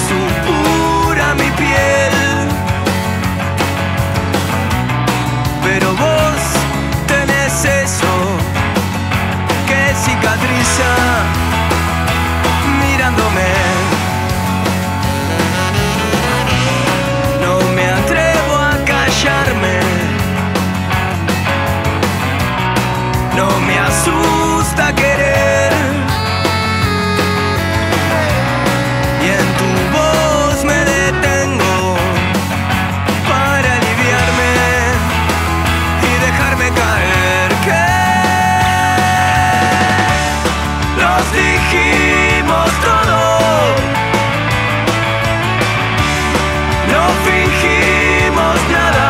supura mi piel. Pero vos tenés eso que cicatriza mirándome. No me atrevo a callarme, no me asusta querer, y en tu voz me detengo para aliviarme y dejarme caer. Que nos dijimos todo, no fingimos nada.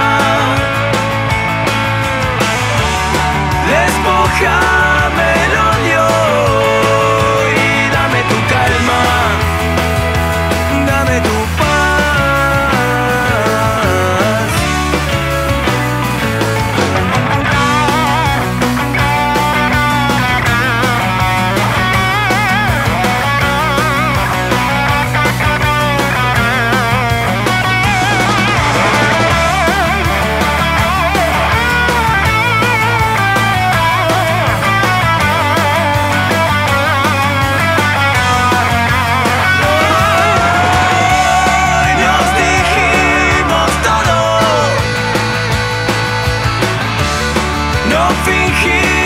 Despójame el odio y dame tu calma, dame tu paz. Nos dijimos todo, no fingimos